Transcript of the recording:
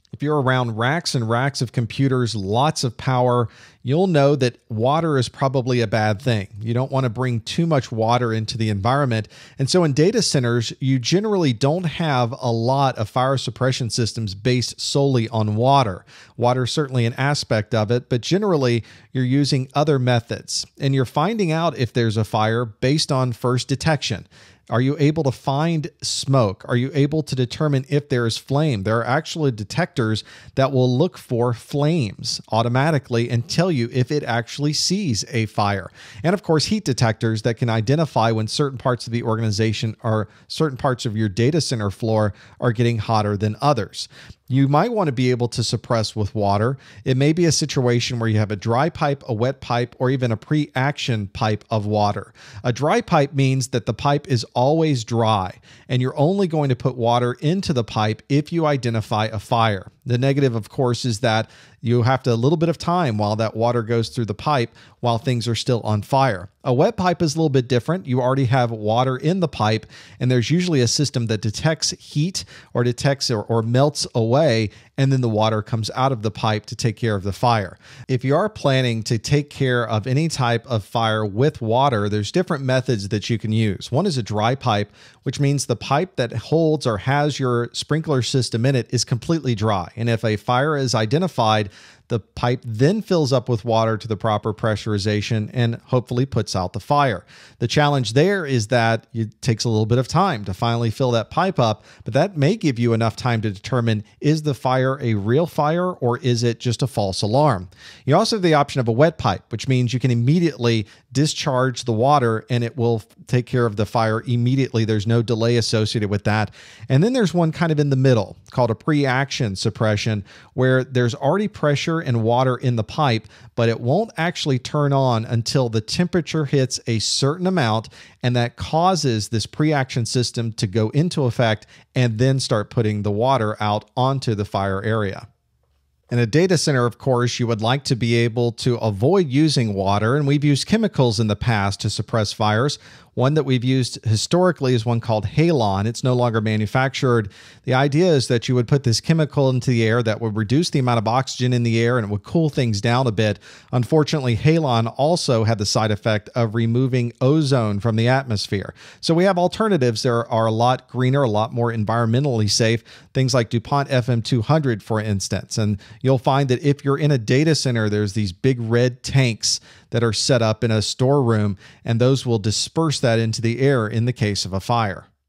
If you're around racks and racks of computers, lots of power, you'll know that water is probably a bad thing. You don't want to bring too much water into the environment. And so in data centers, you generally don't have a lot of fire suppression systems based solely on water. Water is certainly an aspect of it, but generally you're using other methods. And you're finding out if there's a fire based on first detection. Are you able to find smoke? Are you able to determine if there is flame? There are actually detectors that will look for flames automatically and tell you if it actually sees a fire. And of course, heat detectors that can identify when certain parts of the organization or certain parts of your data center floor are getting hotter than others. You might want to be able to suppress with water. It may be a situation where you have a dry pipe, a wet pipe, or even a pre-action pipe of water. A dry pipe means that the pipe is always dry, and you're only going to put water into the pipe if you identify a fire. The negative, of course, is that you have to a little bit of time while that water goes through the pipe while things are still on fire. A wet pipe is a little bit different. You already have water in the pipe, and there's usually a system that detects heat or detects or melts away, and then the water comes out of the pipe to take care of the fire. If you are planning to take care of any type of fire with water, there's different methods that you can use. One is a dry pipe, which means the pipe that holds or has your sprinkler system in it is completely dry. And if a fire is identified, the pipe then fills up with water to the proper pressurization and hopefully puts out the fire. The challenge there is that it takes a little bit of time to finally fill that pipe up, but that may give you enough time to determine, is the fire a real fire or is it just a false alarm? You also have the option of a wet pipe, which means you can immediately discharge the water and it will take care of the fire immediately. There's no delay associated with that. And then there's one kind of in the middle called a pre-action suppression, where there's already pressure and water in the pipe, but it won't actually turn on until the temperature hits a certain amount, and that causes this pre-action system to go into effect and then start putting the water out onto the fire area. In a data center, of course, you would like to be able to avoid using water, and we've used chemicals in the past to suppress fires. One that we've used historically is one called Halon. It's no longer manufactured. The idea is that you would put this chemical into the air that would reduce the amount of oxygen in the air and it would cool things down a bit. Unfortunately, Halon also had the side effect of removing ozone from the atmosphere. So we have alternatives that are a lot greener, a lot more environmentally safe, things like DuPont FM200, for instance. And you'll find that if you're in a data center, there's these big red tanks that are set up in a storeroom, and those will disperse that into the air in the case of a fire.